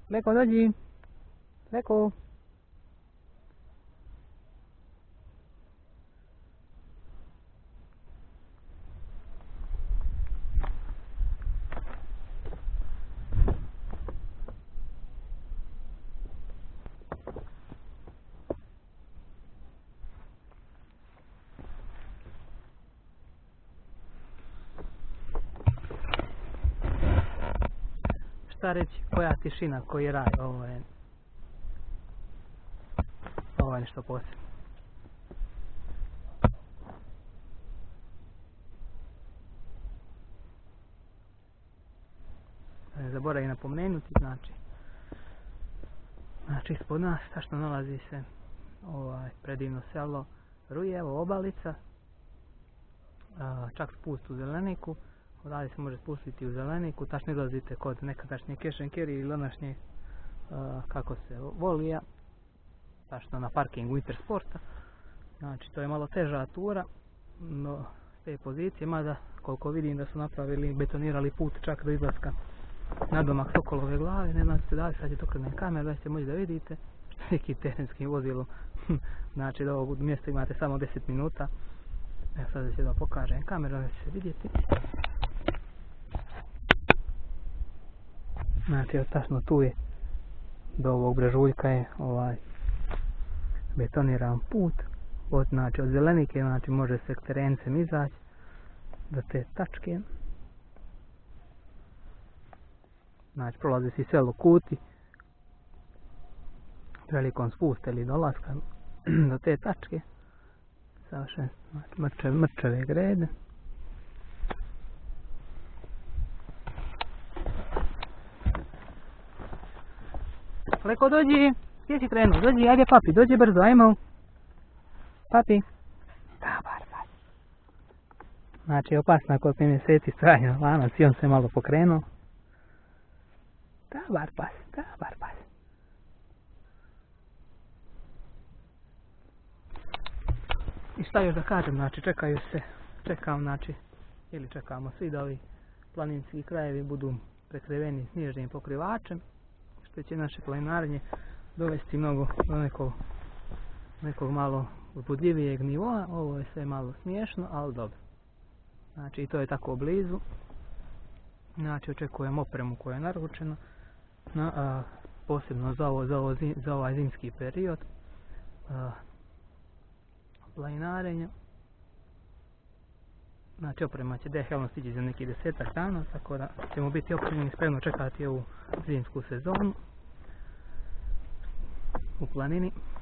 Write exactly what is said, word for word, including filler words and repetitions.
Leko, dođi. Leko. Šta reći, koja tišina, koji raj, ovo je, ovo je nešto posebno. Ne zaboravi napomenuti, znači, znači ispod nas, tačno nalazi se ovaj predivno selo Rujevo, Obalica, a, čak spust u Zeleniku. Odavde se može spustiti u Zeleniku, tačno izlazite kod nekadašnje Cash and Carry ili današnje uh, kako se volija, tačno na parkingu Intersporta. Znači to je malo teža tura, no s te pozicije, mada koliko vidim da su napravili, betonirali put čak do izlaska na domak Sokolove glave, ne znate da li sad je to krenut kamer, da ćete moći da vidite nekim terenskim vozilom. Znači do ovog mjesta imate samo deset minuta. Evo sad će da pokažem kameru, da će se vidjeti. Znači, evo tačno tu je, do ovog brežuljka je ovaj betoniran put, od, znači, od Zelenike, znači može se terencem izaći do te tačke. Znači, prolazi se selo Kuti, prilikom spusta ili dolaska do te tačke, savršen, znači, mrčeve, mrčeve grede. Leko, dođi, gdje si krenuo? Dođi, ajde papi, dođi brzo, ajmo. Papi. Dobar, papi. Znači, opasno ako pet mjeseci trajanja lanac i on se malo pokrenuo. Dobar pas, dobar pas. I šta još da kažem, znači čekaju se, čekam, znači, ili čekamo svi da ovi planinski krajevi budu prekriveni snježnim pokrivačem, što će naše planinarenje dovesti mnogo do nekog, nekog malo uzbudljivijeg nivoa. Ovo je sve malo smiješno, ali dobro. Znači i to je tako blizu. Znači očekujem opremu koja je naručena, na, a, posebno za, ovo, za, ovo, za ovaj zimski period a, planinarenja. Znači oprema će definitivno stići za neki desetak dana, tako da ćemo biti opremljeni spremno čekati ovu zimsku sezonu u planini.